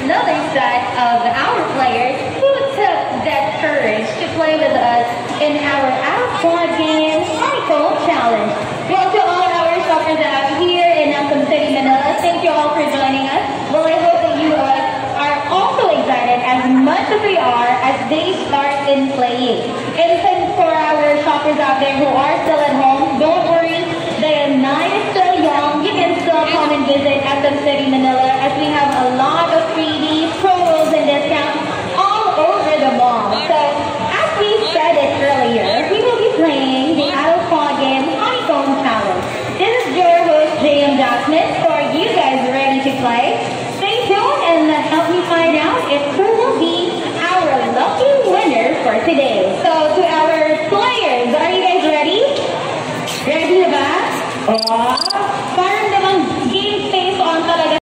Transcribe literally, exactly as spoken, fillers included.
another set of our players who took that courage to play with us in our out-of-board game Honeycomb Challenge. Well, to all our shoppers out here in Nakhon City, Manila, thank you all for joining us. Well, I hope that you uh, are also excited as much as we are as they start in playing. And since for our shoppers out there who are still at home, don't worry, the night is still young. You can still come and visit Nakhon City, Manila, as we have a lot of freebies, promos, and discounts all over the mall. So, as we said it earlier, we will be playing the out-of-paw game Honeycomb Challenge. This is your host, J M Jasmine. So, are you guys ready to play? Stay tuned and help me find out if who will be our lucky winner for today. So, to our players, are you guys ready? Ready ba? Oh,